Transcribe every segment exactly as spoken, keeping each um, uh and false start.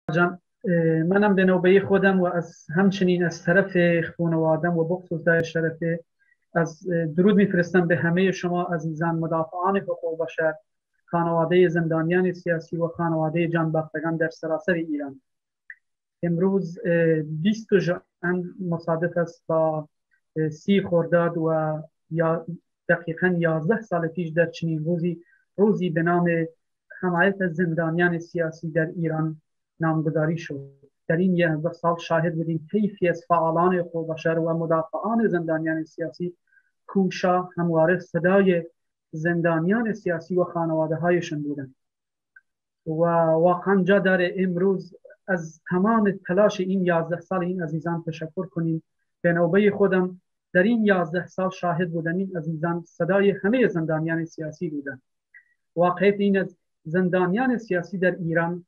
جان، منم به نوبه خودم و از همچنین از طرف خانوادم و بخصوص دای شرفه از درود میفرستم به همه شما عزیزان مدافعان حقوق بشر، خانواده زندانیان سیاسی و خانواده جانباختگان در سراسر ایران. امروز بیست ژوئن مصادف است با سی خرداد و یا دقیقاً یازده سال پیش در چنین روزی روزی به نام حمایت از زندانیان سیاسی در ایران نامگذاری شد. در این یازده سال شاهد بودیم طیفی از فعالان حقوق بشر و مدافعان زندانیان سیاسی کوشا همواره صدای زندانیان سیاسی و خانواده هایشون بودند و واقعا جا داره امروز از تمام تلاش این یازده سال این عزیزان تشکر کنیم. به نوبه خودم در این یازده سال شاهد بودم این عزیزان صدای همه زندانیان سیاسی بودند. واقعیت این از زندانیان سیاسی در ایران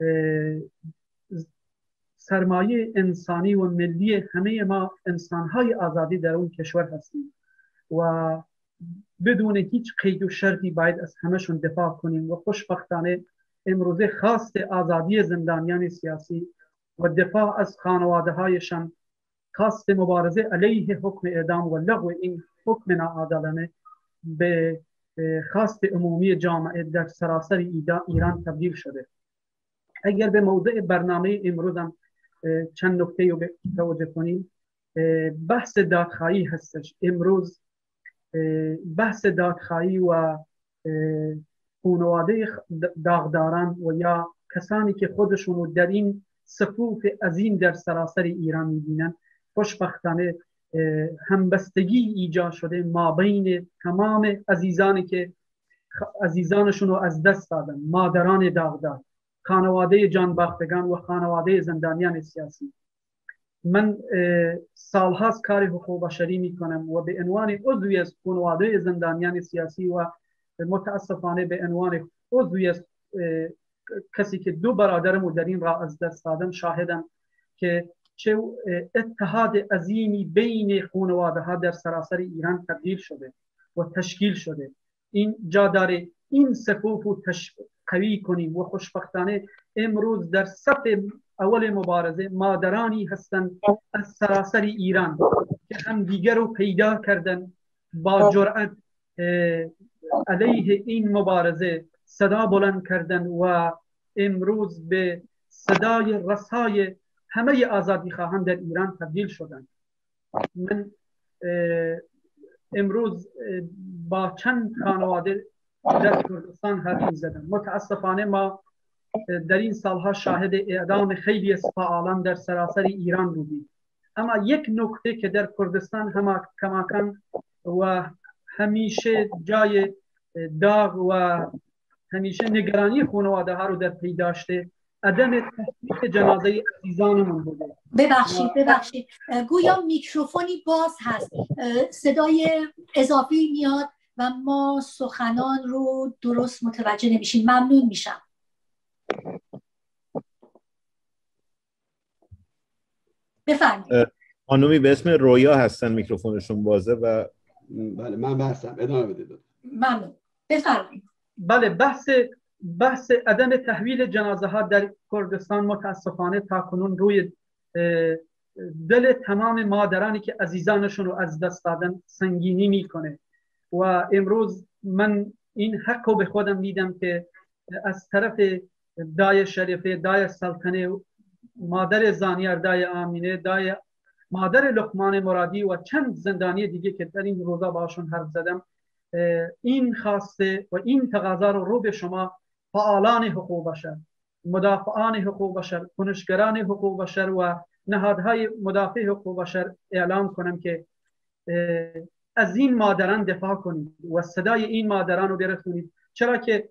سرمایه انسانی و ملی همه ما انسانهای آزادی در اون کشور هستیم و بدون هیچ قید و شرطی باید از همشون دفاع کنیم و خوشبختانه امروزه خواست آزادی زندانیان سیاسی و دفاع از خانواده هایشان، خواست مبارزه علیه حکم اعدام و لغو این حکم ناعادلانه به خواست عمومی جامعه در سراسر ایران تبدیل شده. اگر به موضوع برنامه امروزم چند نکته رو توجه کنیم، بحث دادخواهی هستش. امروز بحث دادخواهی و خانواده داغداران و یا کسانی که خودشون در این صفوف عظیم در سراسر ایران می‌بینن، خوشبختانه همبستگی ایجاد شده ما بین تمام عزیزانی که عزیزانشون رو از دست دادن، مادران داغدار، خانواده جانباختگان و خانواده زندانیان سیاسی. من سالهاست کار حقوق بشری میکنم و به عنوان عضوی از خانواده زندانیان سیاسی و متاسفانه به عنوان عضوی از کسی که دو برادرم در این راه از دست دادم شاهدم که چه اتحاد عظیمی بین خانواده ها در سراسر ایران تبدیل شده و تشکیل شده. این جا داره این صفوف رو قوی کنیم و خوشبختانه امروز در صف اول مبارزه مادرانی هستند از سراسر ایران که هم دیگر رو پیدا کردن با جرأت علیه این مبارزه صدا بلند کردن و امروز به صدای رسای همه آزادی خواهان در ایران تبدیل شدن. من امروز با چند خانواده در کردستان حرف زدم. متاسفانه ما در این سالها شاهد اعدام خیلی از فعالان در سراسر ایران بودیم، اما یک نکته که در کردستان هم کماکان و همیشه جای داغ و همیشه نگرانی خانواده ها رو در پی داشته، عدم تحقیق جنازه عزیزانمون بوده. ببخشید ببخشید گویا میکروفونی باز هست، صدای اضافی میاد و ما سخنان رو درست متوجه نمیشیم. ممنون میشم. بفرمایید. خانومی به اسم رویا هستن، میکروفونشون بازه و بله من بحثم ادامه بدید. ممنون. بفرمایید. بله، بحث بحث عدم تحویل جنازه ها در کردستان متاسفانه تاکنون روی دل تمام مادرانی که عزیزانشون رو از دست دادن سنگینی میکنه و امروز من این حق رو به خودم میدم که از طرف دای شریفه، دای سلطنه، مادر زانیار، دای آمینه، دای مادر لقمان مرادی و چند زندانی دیگه که در این روزا باشون حرف زدم، این خواسته و این تقاضا رو رو به شما فعالان حقوق بشر، مدافعان حقوق بشر، کنشگران حقوق بشر و نهادهای مدافع حقوق بشر اعلام کنم که از این مادران دفاع کنید و صدای این مادران رو برسونید، چرا که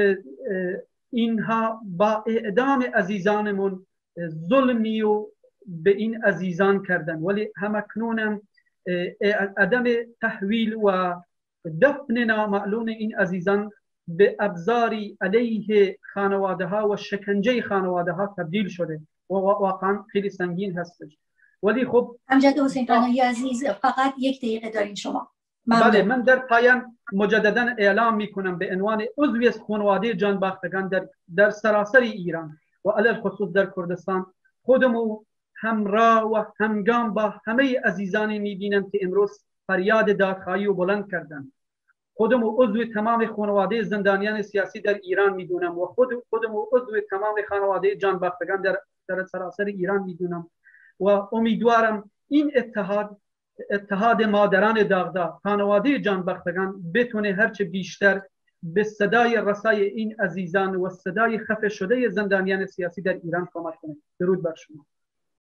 اینها با اعدام عزیزانمون ظلمی و به این عزیزان کردن، ولی همکنون عدم تحویل و دفن نامعلوم این عزیزان به ابزاری علیه خانواده ها و شکنجه خانواده ها تبدیل شده و واقعا خیلی سنگین هستش. ولی خب امجد حسین پناهی عزیز فقط یک دقیقه دارین شما. بله، من در پایان مجددا اعلام میکنم به عنوان عضوی از خانواده جانباختگان در در سراسر ایران و علل خصوص در کردستان خودمو همراه و همگام با همه عزیزانی میبینم که امروز فریاد دادخواهی و بلند کردن. خودم عضو تمام خانواده زندانیان سیاسی در ایران میدونم و خود خودم عضو تمام خانواده جانباختگان در در سراسر ایران میدونم و امیدوارم این اتحاد اتحاد مادران داغدا، خانواده جانباختگان بتونه هرچه بیشتر به صدای رسای این عزیزان و صدای خفه شده زندانیان سیاسی در ایران کمک کنه. درود بر شما.